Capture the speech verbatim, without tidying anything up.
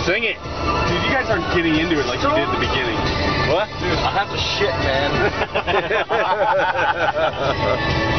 Sing it. Dude, you guys aren't getting into it like you did at the beginning. What? Dude, I have to shit, man.